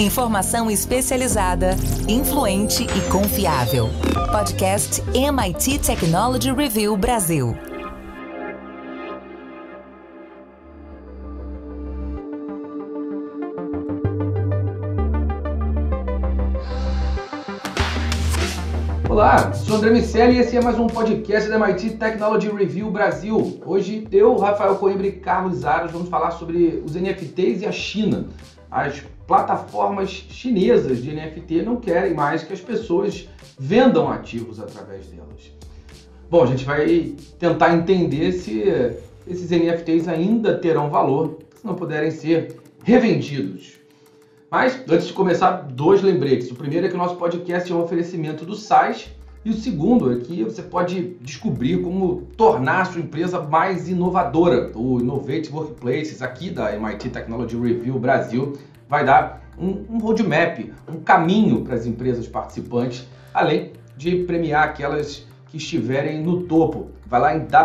Informação especializada, influente e confiável. Podcast MIT Technology Review Brasil. Olá, sou André Miceli e esse é mais um podcast da MIT Technology Review Brasil. Hoje eu, Rafael Coimbra e Carlos Aros vamos falar sobre os NFTs e a China. As plataformas chinesas de NFT não querem mais que as pessoas vendam ativos através delas. Bom, a gente vai tentar entender se esses NFTs ainda terão valor, se não puderem ser revendidos. Mas, antes de começar, dois lembretes. O primeiro é que o nosso podcast é um oferecimento do SaaS. E o segundo é que você pode descobrir como tornar a sua empresa mais inovadora. O Innovate Workplaces, aqui da MIT Technology Review Brasil, vai dar um roadmap, um caminho para as empresas participantes, além de premiar aquelas que estiverem no topo. Vai lá em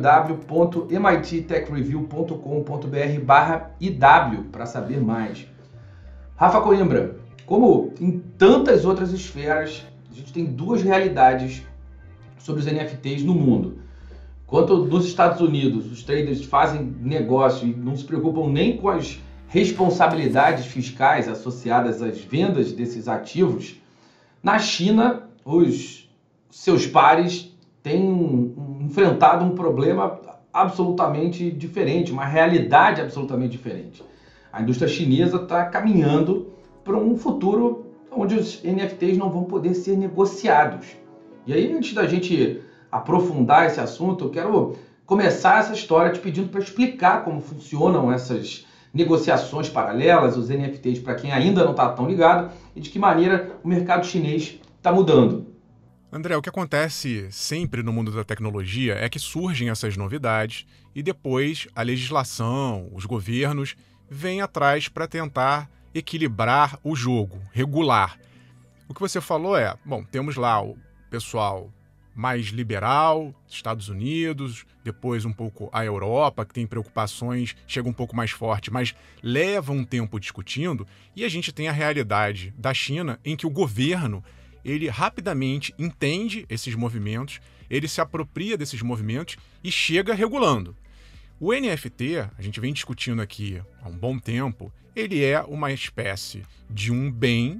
www.mittechreview.com.br/IW para saber mais. Rafa Coimbra, como em tantas outras esferas, a gente tem duas realidades sobre os NFTs no mundo. Enquanto nos Estados Unidos os traders fazem negócio e não se preocupam nem com as responsabilidades fiscais associadas às vendas desses ativos, na China os seus pares têm enfrentado um problema absolutamente diferente, uma realidade absolutamente diferente. A indústria chinesa está caminhando para um futuro onde os NFTs não vão poder ser negociados. E aí, antes da gente aprofundar esse assunto, eu quero começar essa história te pedindo para explicar como funcionam essas negociações paralelas, os NFTs, para quem ainda não está tão ligado, e de que maneira o mercado chinês está mudando. André, o que acontece sempre no mundo da tecnologia é que surgem essas novidades e depois a legislação, os governos vem atrás para tentar equilibrar o jogo, regular. O que você falou é, bom, temos lá o pessoal mais liberal, Estados Unidos, depois um pouco a Europa, que tem preocupações, chega um pouco mais forte, mas leva um tempo discutindo, e a gente tem a realidade da China, em que o governo, ele rapidamente entende esses movimentos, ele se apropria desses movimentos e chega regulando. O NFT, a gente vem discutindo aqui há um bom tempo, ele é uma espécie de um bem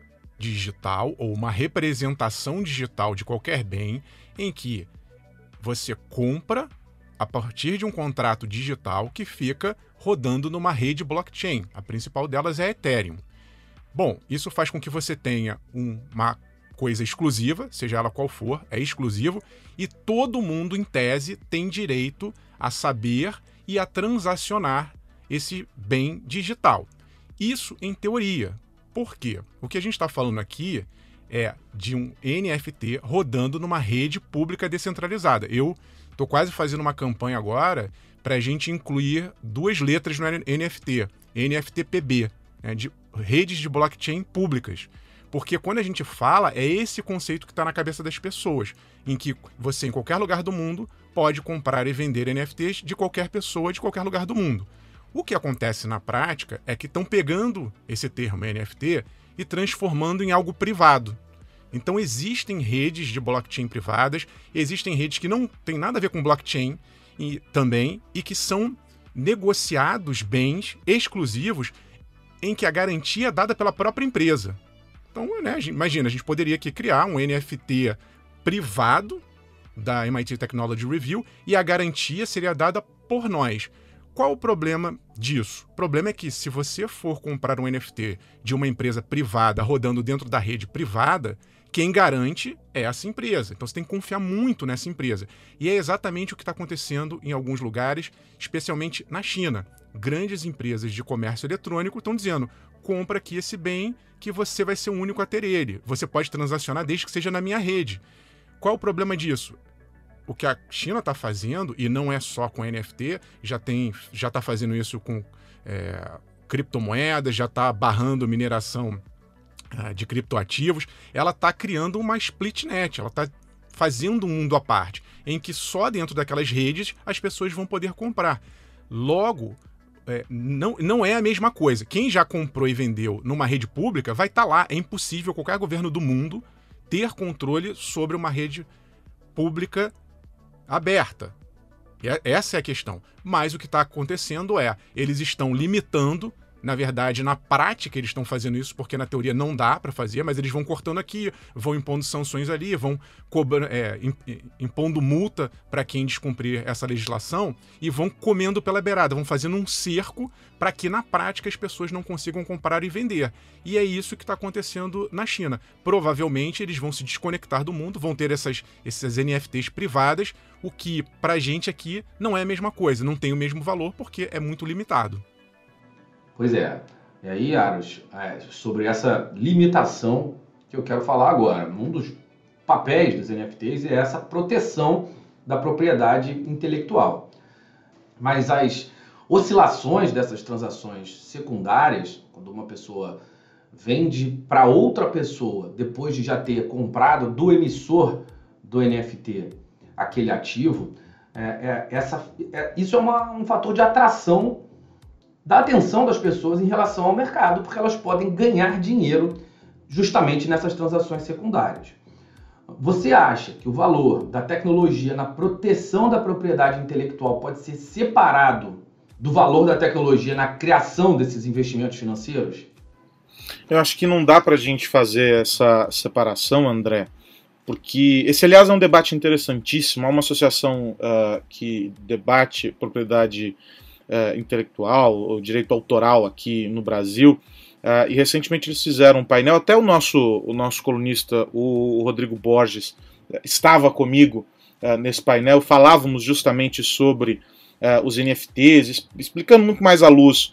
digital ou uma representação digital de qualquer bem em que você compra a partir de um contrato digital que fica rodando numa rede blockchain. A principal delas é a Ethereum. Bom, isso faz com que você tenha uma coisa exclusiva, seja ela qual for, é exclusivo, e todo mundo, em tese, tem direito a saber e a transacionar esse bem digital. Isso em teoria. Por quê? O que a gente está falando aqui é de um NFT rodando numa rede pública descentralizada. Eu estou quase fazendo uma campanha agora para a gente incluir duas letras no NFT, NFTPB, né, de redes de blockchain públicas. Porque quando a gente fala, é esse conceito que está na cabeça das pessoas, em que você, em qualquer lugar do mundo, pode comprar e vender NFTs de qualquer pessoa, de qualquer lugar do mundo. O que acontece na prática é que estão pegando esse termo NFT e transformando em algo privado. Então existem redes de blockchain privadas, existem redes que não têm nada a ver com blockchain e que são negociados bens exclusivos em que a garantia é dada pela própria empresa. Então, né, imagina, a gente poderia aqui criar um NFT privado da MIT Technology Review e a garantia seria dada por nós. Qual o problema disso? O problema é que se você for comprar um NFT de uma empresa privada rodando dentro da rede privada, quem garante é essa empresa. Então você tem que confiar muito nessa empresa. E é exatamente o que está acontecendo em alguns lugares, especialmente na China. Grandes empresas de comércio eletrônico estão dizendo: compra aqui esse bem que você vai ser o único a ter ele. Você pode transacionar desde que seja na minha rede. Qual o problema disso? O que a China está fazendo, e não é só com NFT, já está fazendo isso com criptomoedas, já está barrando mineração de criptoativos, ela está criando uma splitnet, ela está fazendo um mundo à parte, em que só dentro daquelas redes as pessoas vão poder comprar. Logo, não é a mesma coisa. Quem já comprou e vendeu numa rede pública vai estar lá. É impossível qualquer governo do mundo ter controle sobre uma rede pública aberta. Essa é a questão. Mas o que está acontecendo eles estão limitando. Na verdade, na prática, eles estão fazendo isso porque na teoria não dá para fazer, mas eles vão cortando aqui, vão impondo sanções ali, vão impondo multa para quem descumprir essa legislação e vão comendo pela beirada, vão fazendo um cerco para que na prática as pessoas não consigam comprar e vender. E é isso que está acontecendo na China. Provavelmente eles vão se desconectar do mundo, vão ter essas NFTs privadas, o que para a gente aqui não é a mesma coisa, não tem o mesmo valor porque é muito limitado. Pois é. E aí, Aros, sobre essa limitação que eu quero falar agora. Um dos papéis dos NFTs é essa proteção da propriedade intelectual. Mas as oscilações dessas transações secundárias, quando uma pessoa vende para outra pessoa, depois de já ter comprado do emissor do NFT aquele ativo, isso é um fator de atração da atenção das pessoas em relação ao mercado, porque elas podem ganhar dinheiro justamente nessas transações secundárias. Você acha que o valor da tecnologia na proteção da propriedade intelectual pode ser separado do valor da tecnologia na criação desses investimentos financeiros? Eu acho que não dá para a gente fazer essa separação, André, porque esse, aliás, é um debate interessantíssimo. Há uma associação que debate propriedade intelectual, ou direito autoral aqui no Brasil, e recentemente eles fizeram um painel, até o nosso colunista, o Rodrigo Borges, estava comigo nesse painel, falávamos justamente sobre os NFTs, explicando muito mais à luz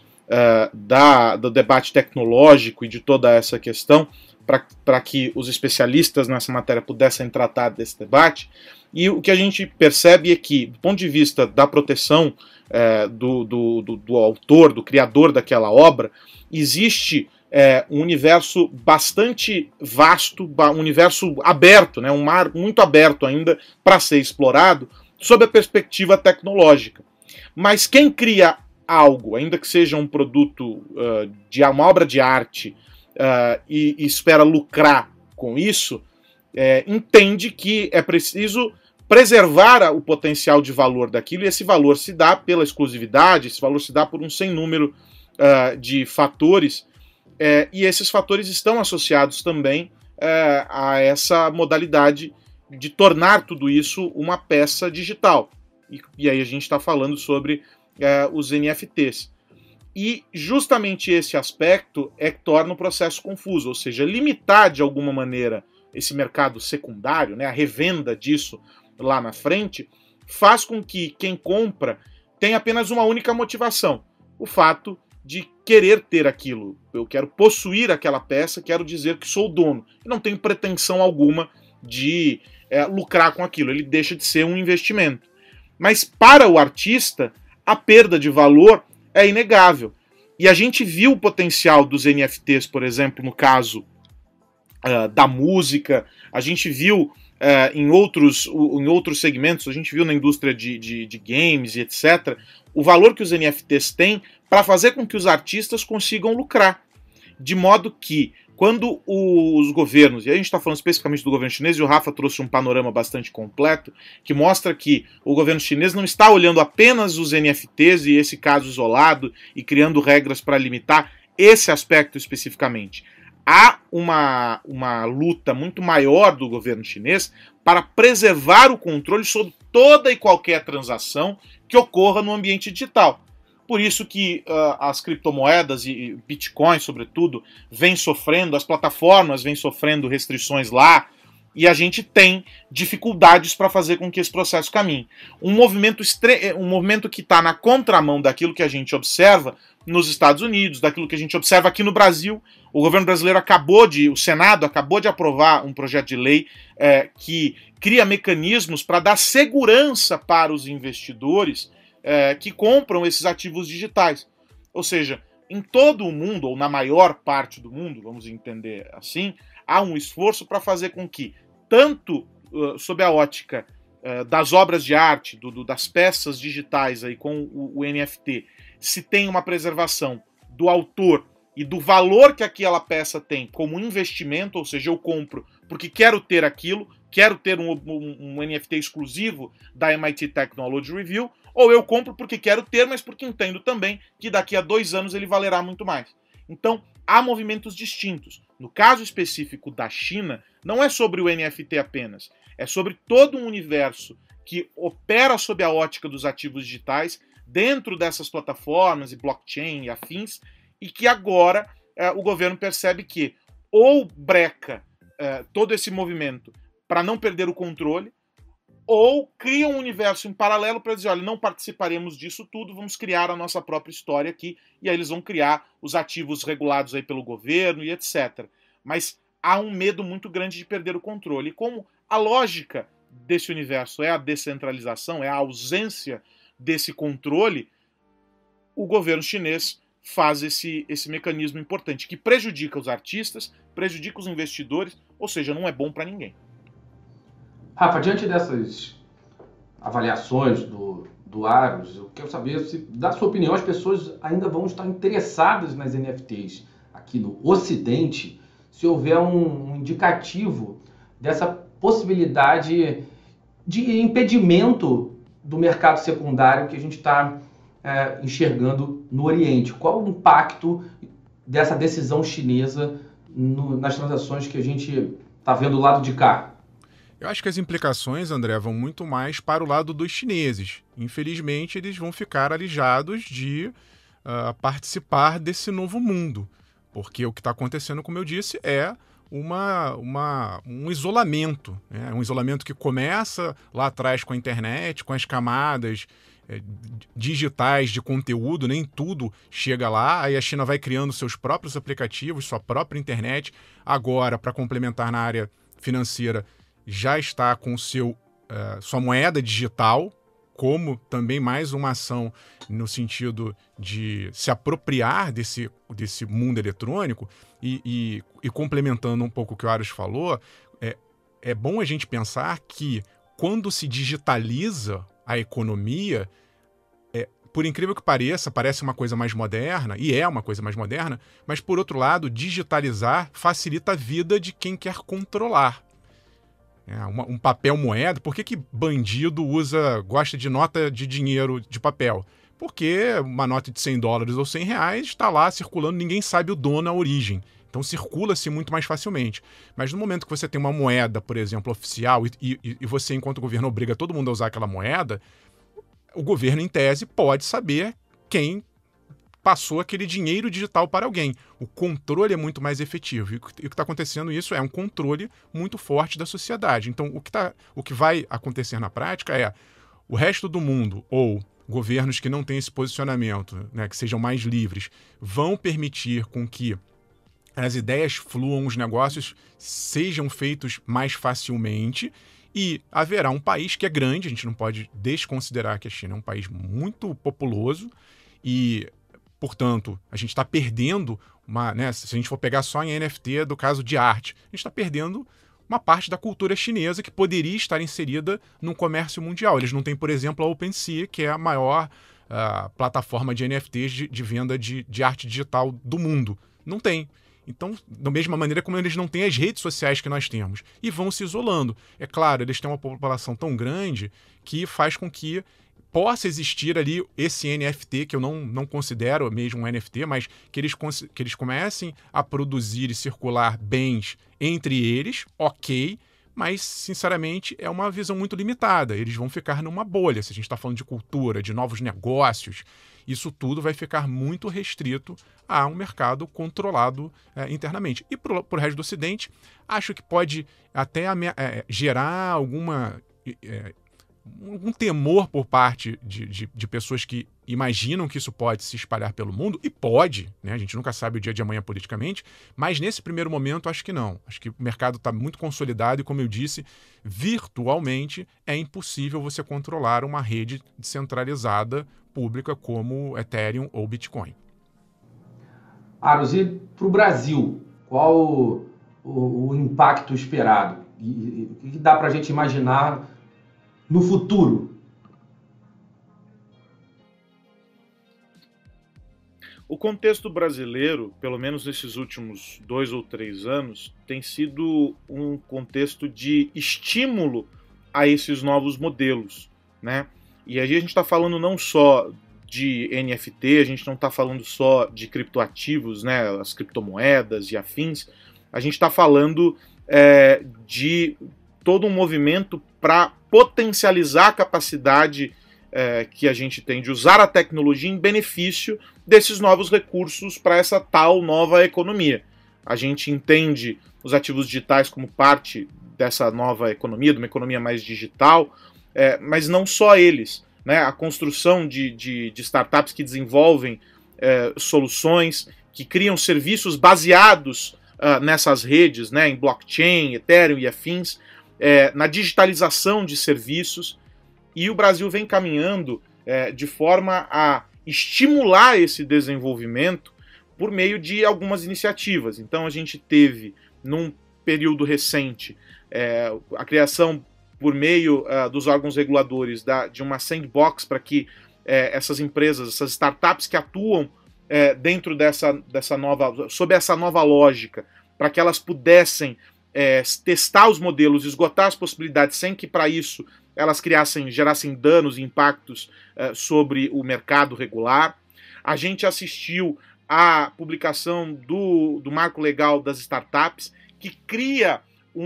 do debate tecnológico e de toda essa questão, para que os especialistas nessa matéria pudessem tratar desse debate. E o que a gente percebe é que, do ponto de vista da proteção do autor, do criador daquela obra, existe um universo bastante vasto, um universo aberto, né, um mar muito aberto ainda para ser explorado sob a perspectiva tecnológica. Mas quem cria algo, ainda que seja um produto, uma obra de arte, e espera lucrar com isso, entende que é preciso preservar o potencial de valor daquilo, e esse valor se dá pela exclusividade, esse valor se dá por um sem número de fatores, e esses fatores estão associados também a essa modalidade de tornar tudo isso uma peça digital. E aí a gente está falando sobre os NFTs. E justamente esse aspecto que torna o processo confuso, ou seja, limitar de alguma maneira esse mercado secundário, né, a revenda disso lá na frente, faz com que quem compra tenha apenas uma única motivação, o fato de querer ter aquilo. Eu quero possuir aquela peça, quero dizer que sou o dono, e não tenho pretensão alguma de lucrar com aquilo, ele deixa de ser um investimento. Mas para o artista, a perda de valor é inegável. E a gente viu o potencial dos NFTs, por exemplo, no caso da música, a gente viu em outros segmentos, a gente viu na indústria de games e etc., o valor que os NFTs têm para fazer com que os artistas consigam lucrar. De modo que, quando os governos, e a gente está falando especificamente do governo chinês, e o Rafa trouxe um panorama bastante completo, que mostra que o governo chinês não está olhando apenas os NFTs e esse caso isolado e criando regras para limitar esse aspecto especificamente. Há uma luta muito maior do governo chinês para preservar o controle sobre toda e qualquer transação que ocorra no ambiente digital. Por isso que as criptomoedas e Bitcoin, sobretudo, vêm sofrendo, as plataformas vêm sofrendo restrições lá, e a gente tem dificuldades para fazer com que esse processo caminhe. Um movimento que está na contramão daquilo que a gente observa nos Estados Unidos, daquilo que a gente observa aqui no Brasil. O governo brasileiro o Senado acabou de aprovar um projeto de lei que cria mecanismos para dar segurança para os investidores que compram esses ativos digitais. Ou seja, em todo o mundo, ou na maior parte do mundo, vamos entender assim, há um esforço para fazer com que, tanto sob a ótica das obras de arte, das peças digitais aí com o NFT, se tem uma preservação do autor e do valor que aquela peça tem como investimento, ou seja, eu compro porque quero ter aquilo, quero ter um NFT exclusivo da MIT Technology Review, ou eu compro porque quero ter, mas porque entendo também que daqui a 2 anos ele valerá muito mais. Então, há movimentos distintos. No caso específico da China, não é sobre o NFT apenas, é sobre todo um universo que opera sob a ótica dos ativos digitais dentro dessas plataformas e blockchain e afins, e que agora o governo percebe que ou breca todo esse movimento para não perder o controle, ou cria um universo em paralelo para dizer, olha, não participaremos disso tudo, vamos criar a nossa própria história aqui, e aí eles vão criar os ativos regulados aí pelo governo e etc. Mas há um medo muito grande de perder o controle. E como a lógica desse universo é a descentralização, é a ausência desse controle, o governo chinês faz esse mecanismo importante, que prejudica os artistas, prejudica os investidores, ou seja, não é bom para ninguém. Rafa, diante dessas avaliações do Aros, eu quero saber se, da sua opinião, as pessoas ainda vão estar interessadas nas NFTs aqui no Ocidente, se houver um indicativo dessa possibilidade de impedimento do mercado secundário que a gente está enxergando no Oriente. Qual o impacto dessa decisão chinesa nas transações que a gente está vendo do lado de cá? Eu acho que as implicações, André, vão muito mais para o lado dos chineses. Infelizmente, eles vão ficar alijados de participar desse novo mundo, porque o que está acontecendo, como eu disse, é um isolamento, né? Um isolamento que começa lá atrás com a internet, com as camadas digitais de conteúdo, nem tudo chega lá, aí a China vai criando seus próprios aplicativos, sua própria internet. Agora, para complementar na área financeira, já está com sua moeda digital, como também mais uma ação no sentido de se apropriar desse mundo eletrônico. E complementando um pouco o que o Aros falou, é bom a gente pensar que quando se digitaliza a economia, por incrível que pareça, parece uma coisa mais moderna, e é uma coisa mais moderna, mas por outro lado, digitalizar facilita a vida de quem quer controlar. Um papel moeda. Por que bandido gosta de nota de dinheiro de papel? Porque uma nota de $100 ou R$100 está lá circulando, ninguém sabe o dono, a origem. Então circula-se muito mais facilmente. Mas no momento que você tem uma moeda, por exemplo, oficial, e você, enquanto governo, obriga todo mundo a usar aquela moeda, o governo, em tese, pode saber quem passou aquele dinheiro digital para alguém. O controle é muito mais efetivo. E o que está acontecendo isso é um controle muito forte da sociedade. Então, o que vai acontecer na prática é o resto do mundo, ou governos que não têm esse posicionamento, né, que sejam mais livres, vão permitir com que as ideias fluam, os negócios sejam feitos mais facilmente, e haverá um país que é grande, a gente não pode desconsiderar que a China é um país muito populoso, e portanto, a gente está perdendo se a gente for pegar só em NFT do caso de arte, a gente está perdendo uma parte da cultura chinesa que poderia estar inserida no comércio mundial. Eles não têm, por exemplo, a OpenSea, que é a maior plataforma de NFTs de venda de arte digital do mundo. Não tem. Então, da mesma maneira como eles não têm as redes sociais que nós temos, e vão se isolando. É claro, eles têm uma população tão grande que faz com que possa existir ali esse NFT, que eu não considero mesmo um NFT, mas que eles comecem a produzir e circular bens entre eles, ok, mas, sinceramente, é uma visão muito limitada. Eles vão ficar numa bolha. Se a gente está falando de cultura, de novos negócios, isso tudo vai ficar muito restrito a um mercado controlado internamente. E para o resto do Ocidente, acho que pode até gerar algum temor por parte de pessoas que imaginam que isso pode se espalhar pelo mundo, e pode, né? A gente nunca sabe o dia de amanhã politicamente, mas nesse primeiro momento acho que não. Acho que o mercado está muito consolidado e, como eu disse, virtualmente é impossível você controlar uma rede descentralizada pública como Ethereum ou Bitcoin. Aros, e para o Brasil, qual o impacto esperado? E o que dá para a gente imaginar no futuro? O contexto brasileiro, pelo menos nesses últimos 2 ou 3 anos, tem sido um contexto de estímulo a esses novos modelos, né? E aí a gente está falando não só de NFT, a gente não está falando só de criptoativos, né, as criptomoedas e afins, a gente está falando de todo um movimento para potencializar a capacidade que a gente tem de usar a tecnologia em benefício desses novos recursos para essa tal nova economia. A gente entende os ativos digitais como parte dessa nova economia, de uma economia mais digital, mas não só eles, né? A construção de startups que desenvolvem soluções, que criam serviços baseados nessas redes, né? Em blockchain, Ethereum e afins, na digitalização de serviços. E o Brasil vem caminhando de forma a estimular esse desenvolvimento por meio de algumas iniciativas. Então a gente teve, num período recente, a criação por meio dos órgãos reguladores de uma sandbox para que essas empresas, essas startups que atuam dentro sob essa nova lógica, para que elas pudessem testar os modelos, esgotar as possibilidades, sem que para isso elas gerassem danos e impactos sobre o mercado regular. A gente assistiu à publicação do Marco Legal das Startups, que cria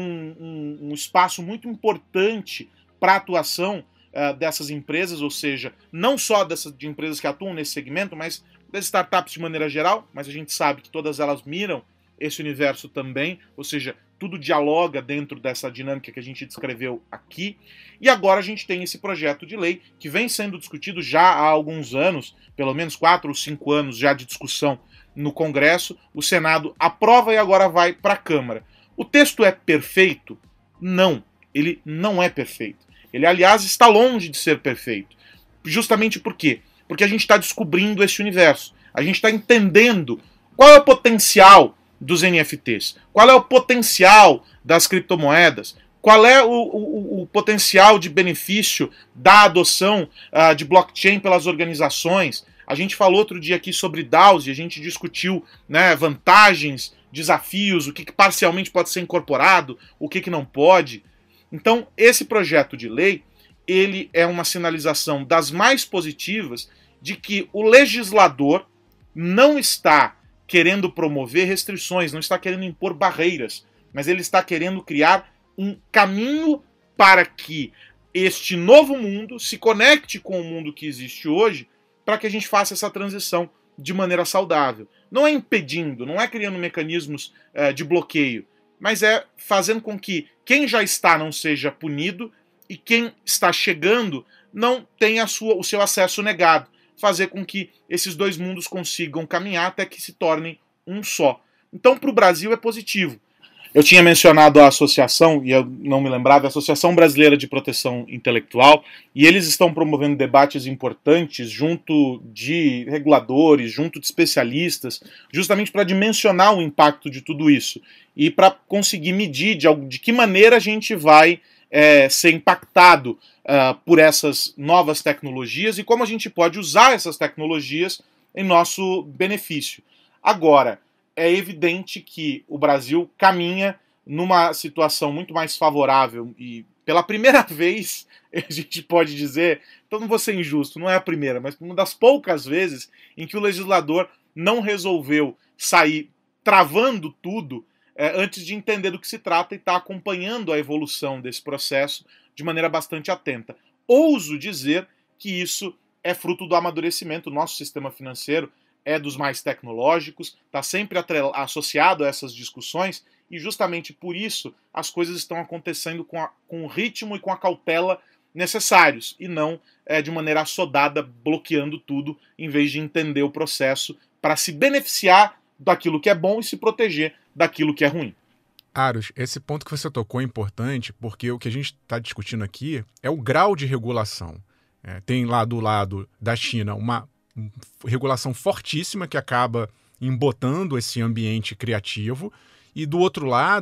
um espaço muito importante para a atuação dessas empresas, ou seja, não só de empresas que atuam nesse segmento, mas das startups de maneira geral, mas a gente sabe que todas elas miram esse universo também, ou seja, tudo dialoga dentro dessa dinâmica que a gente descreveu aqui. E agora a gente tem esse projeto de lei que vem sendo discutido já há alguns anos, pelo menos 4 ou 5 anos já de discussão no Congresso. O Senado aprova e agora vai para a Câmara. O texto é perfeito? Não, ele não é perfeito. Ele, aliás, está longe de ser perfeito. Justamente por quê? Porque a gente está descobrindo esse universo. A gente está entendendo qual é o potencial dos NFTs, qual é o potencial das criptomoedas, qual é o potencial de benefício da adoção de blockchain pelas organizações. A gente falou outro dia aqui sobre DAOs e a gente discutiu, né, vantagens, desafios, o que parcialmente pode ser incorporado, o que não pode. Então, esse projeto de lei, ele é uma sinalização das mais positivas de que o legislador não está querendo promover restrições, não está querendo impor barreiras, mas ele está querendo criar um caminho para que este novo mundo se conecte com o mundo que existe hoje, para que a gente faça essa transição de maneira saudável. Não é impedindo, não é criando mecanismos de bloqueio, mas é fazendo com que quem já está não seja punido e quem está chegando não tenha o seu acesso negado. Fazer com que esses dois mundos consigam caminhar até que se tornem um só. Então, para o Brasil é positivo. Eu tinha mencionado a associação, e eu não me lembrava, a Associação Brasileira de Proteção Intelectual, e eles estão promovendo debates importantes junto de reguladores, junto de especialistas, justamente para dimensionar o impacto de tudo isso e para conseguir medir de que maneira a gente vai ser impactado por essas novas tecnologias e como a gente pode usar essas tecnologias em nosso benefício. Agora, é evidente que o Brasil caminha numa situação muito mais favorável e, pela primeira vez, a gente pode dizer, então não vou ser injusto, não é a primeira, mas uma das poucas vezes em que o legislador não resolveu sair travando tudo antes de entender do que se trata e está acompanhando a evolução desse processo de maneira bastante atenta. Ouso dizer que isso é fruto do amadurecimento. O nosso sistema financeiro é dos mais tecnológicos, está sempre associado a essas discussões e justamente por isso as coisas estão acontecendo com o ritmo e com a cautela necessários e não de maneira assodada, bloqueando tudo, em vez de entender o processo para se beneficiar daquilo que é bom e se proteger daquilo que é ruim. Aros, esse ponto que você tocou é importante porque o que a gente está discutindo aqui é o grau de regulação. Tem lá do lado da China uma regulação fortíssima que acaba embotando esse ambiente criativo e do outro lado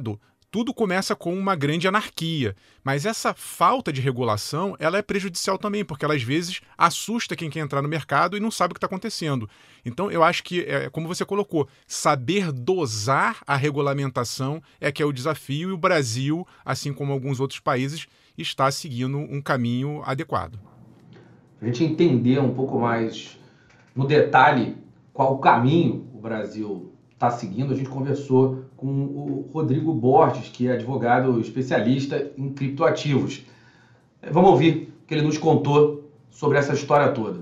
tudo começa com uma grande anarquia, mas essa falta de regulação ela é prejudicial também, porque ela às vezes assusta quem quer entrar no mercado e não sabe o que está acontecendo. Então eu acho que, como você colocou, saber dosar a regulamentação é que é o desafio, e o Brasil, assim como alguns outros países, está seguindo um caminho adequado. Para a gente entender um pouco mais no detalhe qual o caminho o Brasil está seguindo, a gente conversou com o Rodrigo Borges, que é advogado especialista em criptoativos. Vamos ouvir o que ele nos contou sobre essa história toda.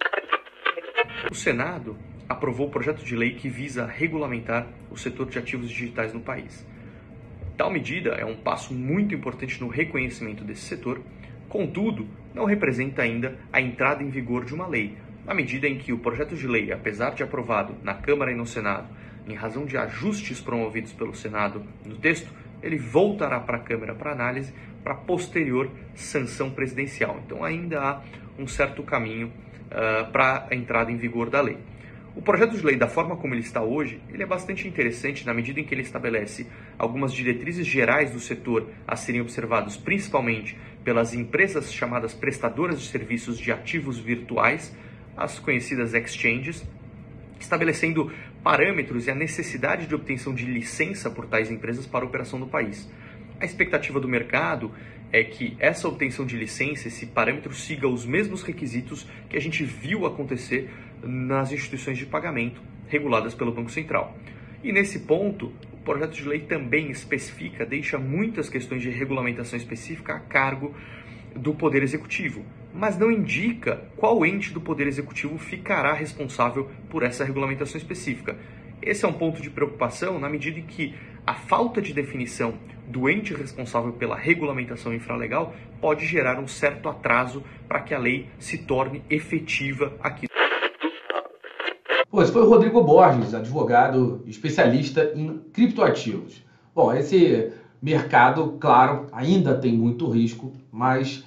O Senado aprovou o projeto de lei que visa regulamentar o setor de ativos digitais no país. Tal medida é um passo muito importante no reconhecimento desse setor, contudo, não representa ainda a entrada em vigor de uma lei, na medida em que o projeto de lei, apesar de aprovado na Câmara e no Senado, em razão de ajustes promovidos pelo Senado no texto, ele voltará para a Câmara para análise para posterior sanção presidencial. Então ainda há um certo caminho para a entrada em vigor da lei. O projeto de lei, da forma como ele está hoje, ele é bastante interessante na medida em que ele estabelece algumas diretrizes gerais do setor a serem observados principalmente pelas empresas chamadas prestadoras de serviços de ativos virtuais, as conhecidas exchanges, estabelecendo parâmetros e a necessidade de obtenção de licença por tais empresas para a operação no país. A expectativa do mercado é que essa obtenção de licença, esse parâmetro, siga os mesmos requisitos que a gente viu acontecer nas instituições de pagamento reguladas pelo Banco Central. E nesse ponto, o projeto de lei também especifica, deixa muitas questões de regulamentação específica a cargo do Poder Executivo, mas não indica qual ente do Poder Executivo ficará responsável por essa regulamentação específica. Esse é um ponto de preocupação na medida em que a falta de definição do ente responsável pela regulamentação infralegal pode gerar um certo atraso para que a lei se torne efetiva aqui. Esse foi o Rodrigo Borges, advogado especialista em criptoativos. Bom, esse mercado, claro, ainda tem muito risco, mas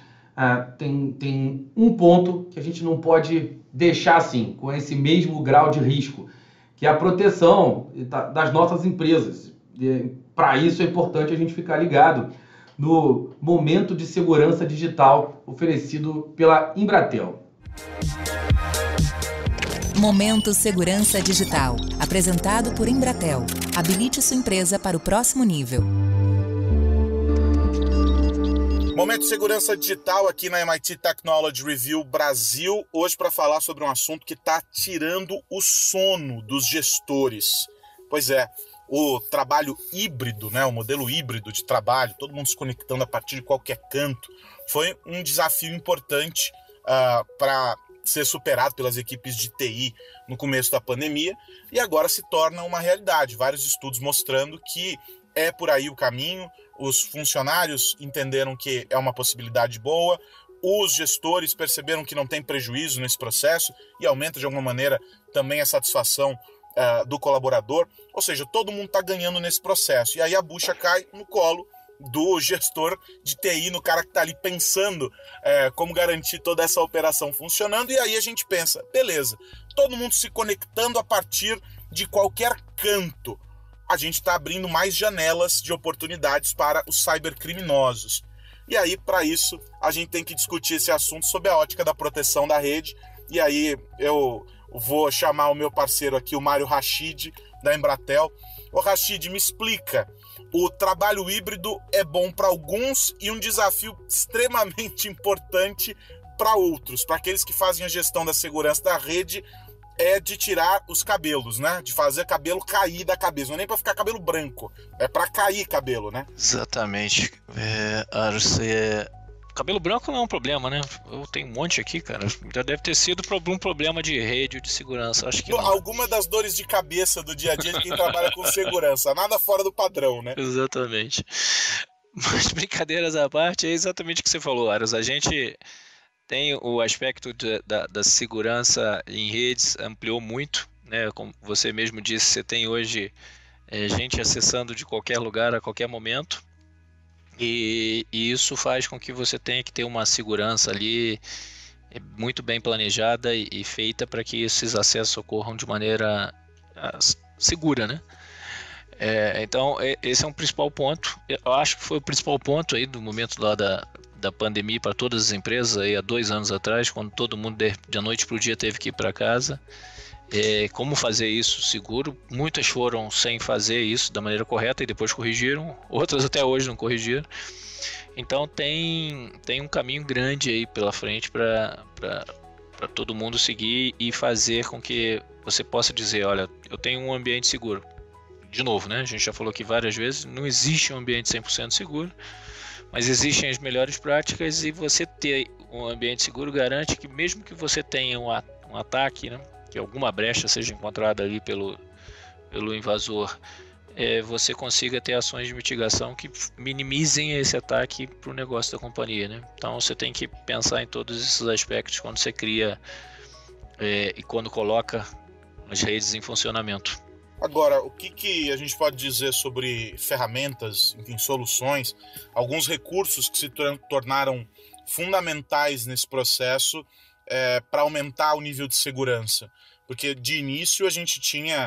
tem um ponto que a gente não pode deixar assim, com esse mesmo grau de risco, que é a proteção das nossas empresas. Para isso é importante a gente ficar ligado no momento de segurança digital oferecido pela Embratel. Momento Segurança Digital, apresentado por Embratel. Habilite sua empresa para o próximo nível. Momento Segurança Digital aqui na MIT Technology Review Brasil, hoje para falar sobre um assunto que está tirando o sono dos gestores. Pois é, o trabalho híbrido, né, o modelo híbrido de trabalho, todo mundo se conectando a partir de qualquer canto, foi um desafio importante para ser superado pelas equipes de TI no começo da pandemia e agora se torna uma realidade. Vários estudos mostrando que é por aí o caminho, os funcionários entenderam que é uma possibilidade boa, os gestores perceberam que não tem prejuízo nesse processo e aumenta de alguma maneira também a satisfação do colaborador, ou seja, todo mundo está ganhando nesse processo. E aí a bucha cai no colo do gestor de TI, no cara que está ali pensando como garantir toda essa operação funcionando, e aí a gente pensa, beleza, todo mundo se conectando a partir de qualquer canto. A gente está abrindo mais janelas de oportunidades para os cybercriminosos. E aí, para isso, a gente tem que discutir esse assunto sob a ótica da proteção da rede. E aí eu vou chamar o meu parceiro aqui, o Mário Rachid, da Embratel. Ô Rachid, me explica, o trabalho híbrido é bom para alguns e um desafio extremamente importante para outros, para aqueles que fazem a gestão da segurança da rede, é de tirar os cabelos, né? De fazer cabelo cair da cabeça. Não é nem pra ficar cabelo branco, é pra cair cabelo, né? Exatamente. Cabelo branco não é um problema, né? Eu tenho um monte aqui, cara. Já deve ter sido um problema de rede ou de segurança. Acho que não. Alguma das dores de cabeça do dia a dia de quem trabalha com segurança. Nada fora do padrão, né? Exatamente. Mas brincadeiras à parte, é exatamente o que você falou, Aros. A gente tem o aspecto da segurança em redes, ampliou muito, né? Como você mesmo disse, você tem hoje gente acessando de qualquer lugar a qualquer momento, e isso faz com que você tenha que ter uma segurança ali muito bem planejada e feita para que esses acessos ocorram de maneira segura, né? Então, esse é um principal ponto. Eu acho que foi o principal ponto aí do momento lá da pandemia para todas as empresas aí há 2 anos atrás, quando todo mundo de noite para o dia teve que ir para casa. Como fazer isso seguro? Muitas foram sem fazer isso da maneira correta e depois corrigiram, outras até hoje não corrigiram. Então tem um caminho grande aí pela frente para todo mundo seguir e fazer com que você possa dizer, olha, eu tenho um ambiente seguro. De novo, né? A gente já falou aqui várias vezes, não existe um ambiente 100% seguro, mas existem as melhores práticas, e você ter um ambiente seguro garante que mesmo que você tenha um ataque, né, que alguma brecha seja encontrada ali pelo invasor, você consiga ter ações de mitigação que minimizem esse ataque para o negócio da companhia, né? Então você tem que pensar em todos esses aspectos quando você cria e quando coloca as redes em funcionamento. Agora, o que a gente pode dizer sobre ferramentas, enfim, soluções, alguns recursos que se tornaram fundamentais nesse processo para aumentar o nível de segurança? Porque de início a gente tinha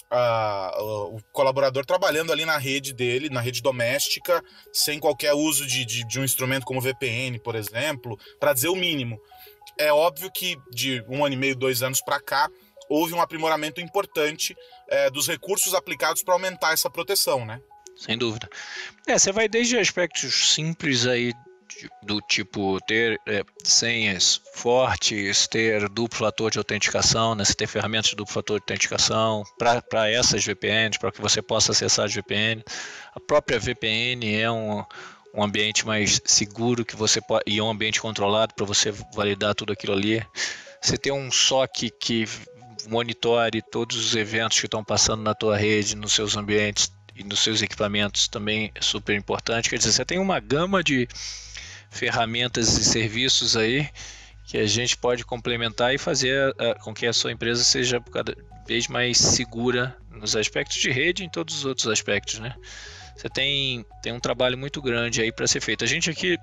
o colaborador trabalhando ali na rede dele, na rede doméstica, sem qualquer uso de um instrumento como VPN, por exemplo, para dizer o mínimo. É óbvio que de 1 ano e meio, 2 anos para cá, houve um aprimoramento importante dos recursos aplicados para aumentar essa proteção, né? Sem dúvida. Você vai desde aspectos simples aí, do tipo ter senhas fortes, ter duplo fator de autenticação, né? Você ter ferramentas de duplo fator de autenticação para essas VPNs, para que você possa acessar as VPN. A própria VPN é um ambiente mais seguro que você pode, e é um ambiente controlado para você validar tudo aquilo ali. Você ter um SOC que monitore todos os eventos que estão passando na tua rede, nos seus ambientes e nos seus equipamentos, também é super importante. Quer dizer, você tem uma gama de ferramentas e serviços aí que a gente pode complementar e fazer com que a sua empresa seja cada vez mais segura nos aspectos de rede e em todos os outros aspectos, né? Você tem um trabalho muito grande aí para ser feito. A gente aqui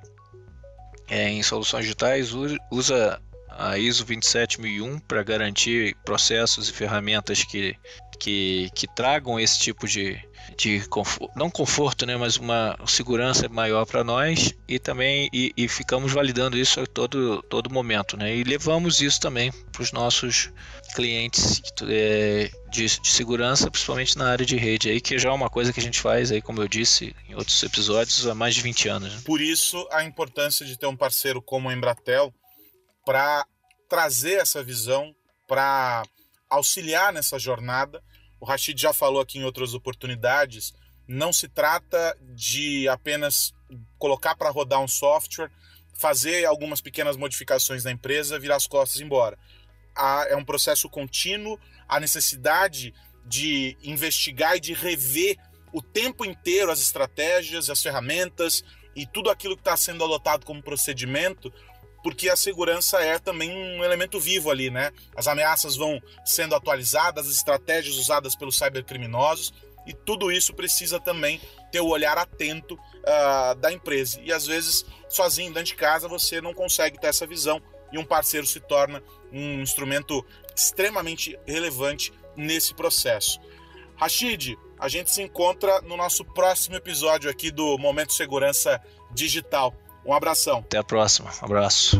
em Soluções Digitais usa a ISO 27001 para garantir processos e ferramentas que tragam esse tipo de conforto, não conforto, né, mas uma segurança maior para nós, e também e ficamos validando isso a todo momento, né, e levamos isso também para os nossos clientes de segurança, principalmente na área de rede, aí, que já é uma coisa que a gente faz, aí, como eu disse em outros episódios, há mais de 20 anos. Né? Por isso a importância de ter um parceiro como a Embratel para trazer essa visão, para auxiliar nessa jornada. O Rashid já falou aqui em outras oportunidades, não se trata de apenas colocar para rodar um software, fazer algumas pequenas modificações na empresa, virar as costas e ir embora. É um processo contínuo, a necessidade de investigar e de rever o tempo inteiro as estratégias, as ferramentas e tudo aquilo que está sendo adotado como procedimento, porque a segurança é também um elemento vivo ali, né? As ameaças vão sendo atualizadas, as estratégias usadas pelos cybercriminosos, e tudo isso precisa também ter o olhar atento da empresa. E às vezes, sozinho, dentro de casa, você não consegue ter essa visão, e um parceiro se torna um instrumento extremamente relevante nesse processo. Rashid, a gente se encontra no nosso próximo episódio aqui do Momento Segurança Digital. Um abração. Até a próxima. Um abraço.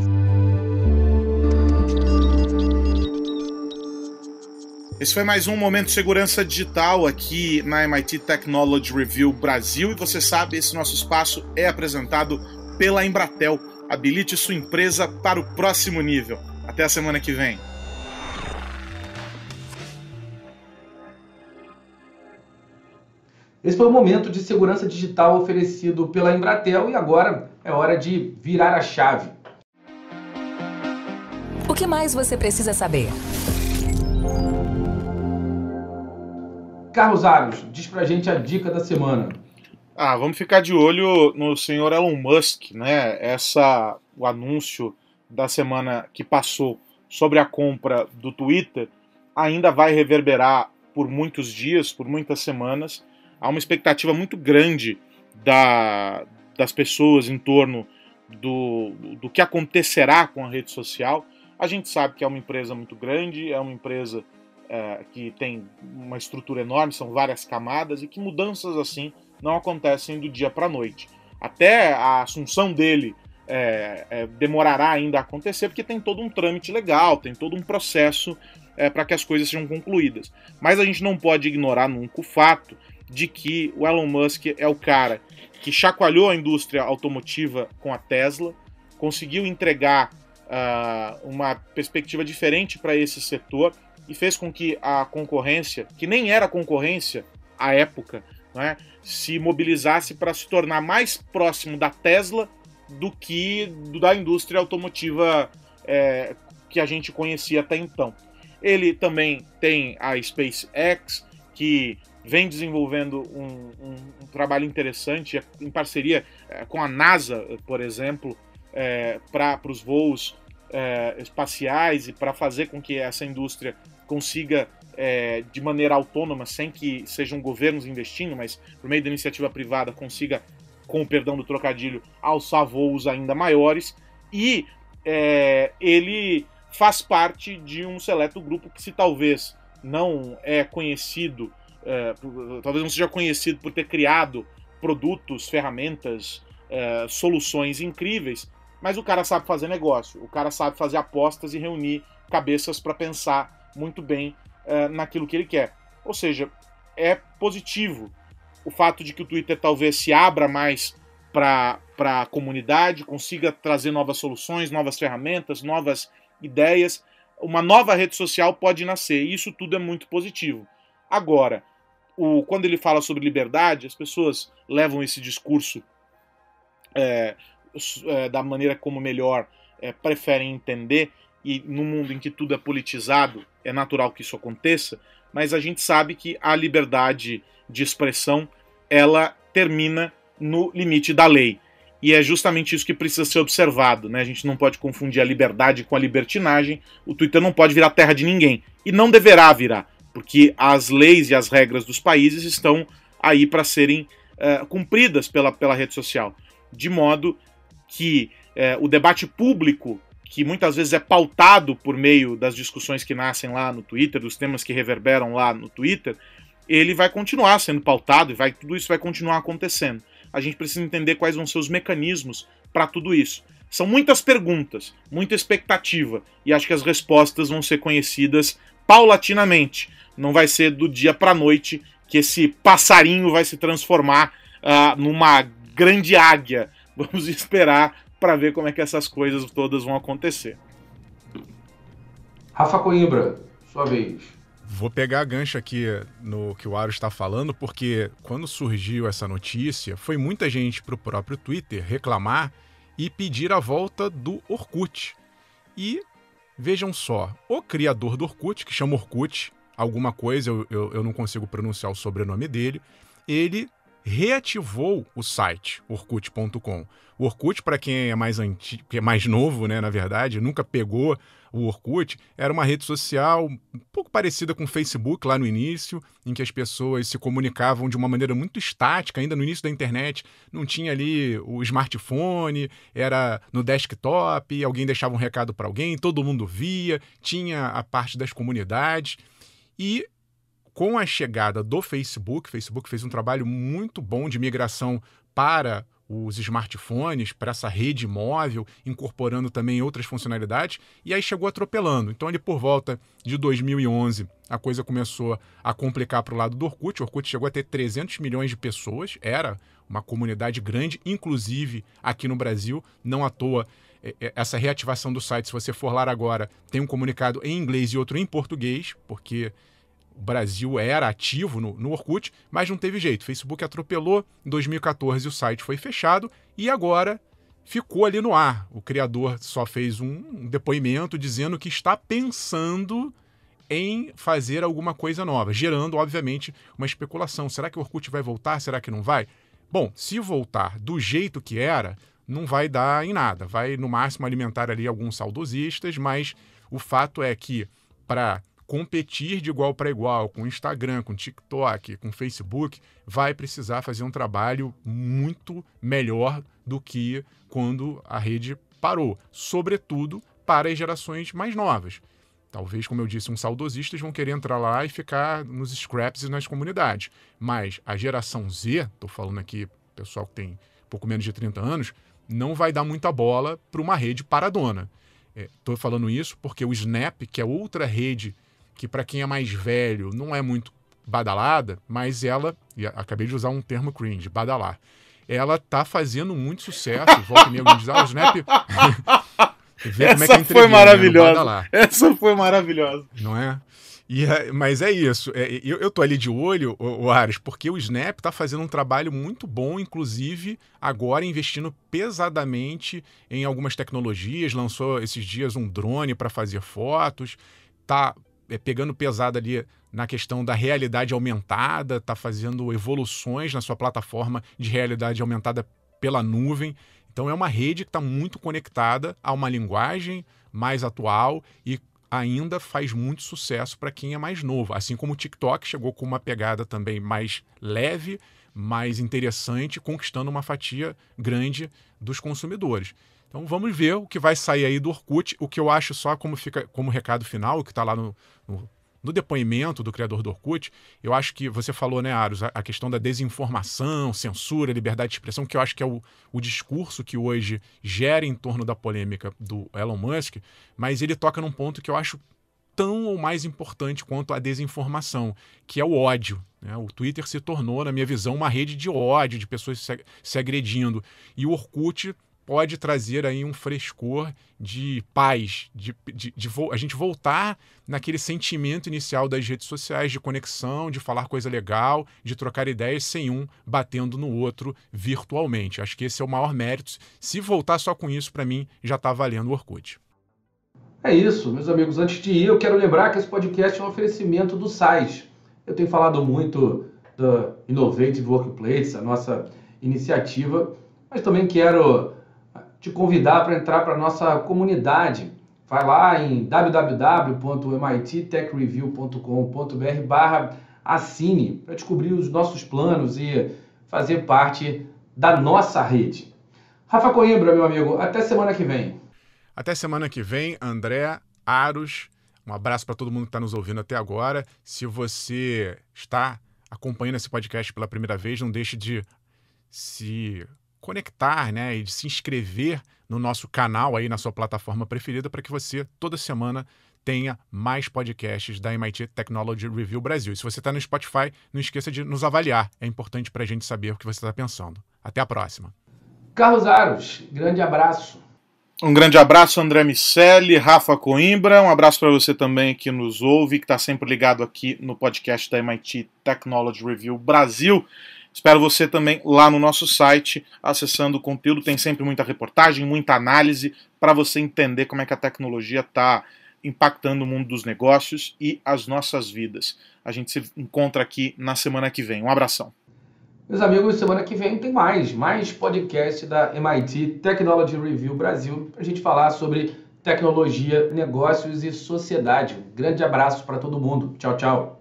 Esse foi mais um Momento Segurança Digital aqui na MIT Technology Review Brasil. E você sabe, esse nosso espaço é apresentado pela Embratel. Habilite sua empresa para o próximo nível. Até a semana que vem. Esse foi o Momento de Segurança Digital oferecido pela Embratel, e agora é hora de virar a chave. O que mais você precisa saber? Carlos Aros, diz pra gente a dica da semana. Vamos ficar de olho no senhor Elon Musk, né? O anúncio da semana que passou sobre a compra do Twitter ainda vai reverberar por muitos dias, por muitas semanas. Há uma expectativa muito grande das pessoas em torno do que acontecerá com a rede social. A gente sabe que é uma empresa muito grande, é uma empresa que tem uma estrutura enorme, são várias camadas, e que mudanças assim não acontecem do dia para a noite. Até a assunção dele demorará ainda a acontecer, porque tem todo um trâmite legal, tem todo um processo para que as coisas sejam concluídas. Mas a gente não pode ignorar nunca o fato de que o Elon Musk é o cara que chacoalhou a indústria automotiva com a Tesla, conseguiu entregar uma perspectiva diferente para esse setor e fez com que a concorrência, que nem era concorrência à época, né, se mobilizasse para se tornar mais próximo da Tesla do que da indústria automotiva que a gente conhecia até então. Ele também tem a SpaceX, que vem desenvolvendo um trabalho interessante em parceria com a NASA, por exemplo, para os voos espaciais e para fazer com que essa indústria consiga, de maneira autônoma, sem que sejam governos investindo, mas por meio da iniciativa privada, consiga, com o perdão do trocadilho, alçar voos ainda maiores. E ele faz parte de um seleto grupo que, se talvez não é conhecido, talvez não seja conhecido por ter criado produtos, ferramentas, soluções incríveis, mas o cara sabe fazer negócio, o cara sabe fazer apostas e reunir cabeças para pensar muito bem naquilo que ele quer. Ou seja, é positivo o fato de que o Twitter talvez se abra mais para a comunidade, consiga trazer novas soluções, novas ferramentas, novas ideias. Uma nova rede social pode nascer, e isso tudo é muito positivo. Agora, quando ele fala sobre liberdade, as pessoas levam esse discurso da maneira como melhor preferem entender, e no mundo em que tudo é politizado, é natural que isso aconteça, mas a gente sabe que a liberdade de expressão, ela termina no limite da lei. E é justamente isso que precisa ser observado, né? A gente não pode confundir a liberdade com a libertinagem. O Twitter não pode virar terra de ninguém. E não deverá virar, porque as leis e as regras dos países estão aí para serem cumpridas pela rede social. De modo que o debate público, que muitas vezes é pautado por meio das discussões que nascem lá no Twitter, dos temas que reverberam lá no Twitter, ele vai continuar sendo pautado e tudo isso vai continuar acontecendo. A gente precisa entender quais vão ser os mecanismos para tudo isso. São muitas perguntas, muita expectativa, e acho que as respostas vão ser conhecidas paulatinamente. Não vai ser do dia para a noite que esse passarinho vai se transformar numa grande águia. Vamos esperar para ver como é que essas coisas todas vão acontecer. Rafa Coimbra, sua vez. Vou pegar gancho aqui no que o Aro está falando, porque quando surgiu essa notícia, foi muita gente para o próprio Twitter reclamar e pedir a volta do Orkut. E vejam só, o criador do Orkut, que chama Orkut, alguma coisa, eu não consigo pronunciar o sobrenome dele, ele reativou o site orkut.com. O Orkut, para quem é mais antigo, que é mais novo, né, na verdade, nunca pegou o Orkut, era uma rede social um pouco parecida com o Facebook lá no início, em que as pessoas se comunicavam de uma maneira muito estática, ainda no início da internet, não tinha ali o smartphone, era no desktop, alguém deixava um recado para alguém, todo mundo via, tinha a parte das comunidades. E com a chegada do Facebook, o Facebook fez um trabalho muito bom de migração para os smartphones, para essa rede móvel, incorporando também outras funcionalidades, e aí chegou atropelando. Então, ali por volta de 2011, a coisa começou a complicar para o lado do Orkut. O Orkut chegou a ter 300 milhões de pessoas, era uma comunidade grande, inclusive aqui no Brasil, não à toa. Essa reativação do site, se você for lá agora, tem um comunicado em inglês e outro em português, porque o Brasil era ativo no Orkut, mas não teve jeito. O Facebook atropelou, em 2014 o site foi fechado e agora ficou ali no ar. O criador só fez um depoimento dizendo que está pensando em fazer alguma coisa nova, gerando, obviamente, uma especulação. Será que o Orkut vai voltar? Será que não vai? Bom, se voltar do jeito que era, não vai dar em nada. Vai, no máximo, alimentar ali alguns saudosistas, mas o fato é que, para competir de igual para igual com o Instagram, com o TikTok, com o Facebook, vai precisar fazer um trabalho muito melhor do que quando a rede parou, sobretudo para as gerações mais novas. Talvez, como eu disse, saudosistas vão querer entrar lá e ficar nos scraps e nas comunidades. Mas a geração Z, estou falando aqui, pessoal que tem pouco menos de 30 anos, não vai dar muita bola para uma rede paradona. Estou falando isso porque o Snap, que é outra rede que para quem é mais velho não é muito badalada, mas ela, e acabei de usar um termo cringe, badalar, ela tá fazendo muito sucesso. Volta e meia alguém diz, o Snap... Essa foi maravilhosa. Essa foi maravilhosa. Não é? Mas é isso. Eu tô ali de olho, o Ares, porque o Snap tá fazendo um trabalho muito bom, inclusive agora investindo pesadamente em algumas tecnologias. Lançou esses dias um drone para fazer fotos. Tá pegando pesado ali na questão da realidade aumentada. Tá fazendo evoluções na sua plataforma de realidade aumentada pela nuvem. Então é uma rede que está muito conectada a uma linguagem mais atual e ainda faz muito sucesso para quem é mais novo. Assim como o TikTok chegou com uma pegada também mais leve, mais interessante, conquistando uma fatia grande dos consumidores. Então vamos ver o que vai sair aí do Orkut. O que eu acho só como fica como recado final, o que está lá no depoimento do criador do Orkut, eu acho que você falou, né, Aros, a questão da desinformação, censura, liberdade de expressão, que eu acho que é o discurso que hoje gera em torno da polêmica do Elon Musk, mas ele toca num ponto que eu acho tão ou mais importante quanto a desinformação, que é o ódio. Né? O Twitter se tornou, na minha visão, uma rede de ódio, de pessoas se agredindo. E o Orkut pode trazer aí um frescor de paz, de a gente voltar naquele sentimento inicial das redes sociais, de conexão, de falar coisa legal, de trocar ideias sem um batendo no outro virtualmente. Acho que esse é o maior mérito. Se voltar só com isso, para mim, já está valendo o Orkut. É isso, meus amigos. Antes de ir, eu quero lembrar que esse podcast é um oferecimento do SAIS. Eu tenho falado muito da Innovative Workplace, a nossa iniciativa, mas também quero te convidar para entrar para a nossa comunidade. Vai lá em www.mittechreview.com.br/assine para descobrir os nossos planos e fazer parte da nossa rede. Rafa Coimbra, meu amigo, até semana que vem. Até semana que vem, André, Aros. Um abraço para todo mundo que está nos ouvindo até agora. Se você está acompanhando esse podcast pela primeira vez, não deixe de se conectar, né, e de se inscrever no nosso canal aí na sua plataforma preferida para que você toda semana tenha mais podcasts da MIT Technology Review Brasil. E se você está no Spotify, não esqueça de nos avaliar. É importante para a gente saber o que você está pensando. Até a próxima. Carlos Aros, grande abraço. Um grande abraço, André Miceli, Rafa Coimbra. Um abraço para você também que nos ouve, que está sempre ligado aqui no podcast da MIT Technology Review Brasil. Espero você também lá no nosso site, acessando o conteúdo. Tem sempre muita reportagem, muita análise para você entender como é que a tecnologia está impactando o mundo dos negócios e as nossas vidas. A gente se encontra aqui na semana que vem. Um abração. Meus amigos, semana que vem tem mais podcast da MIT Technology Review Brasil para a gente falar sobre tecnologia, negócios e sociedade. Um grande abraço para todo mundo. Tchau, tchau.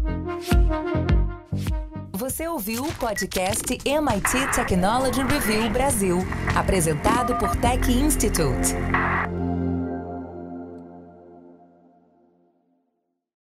Você ouviu o podcast MIT Technology Review Brasil, apresentado por Tech Institute.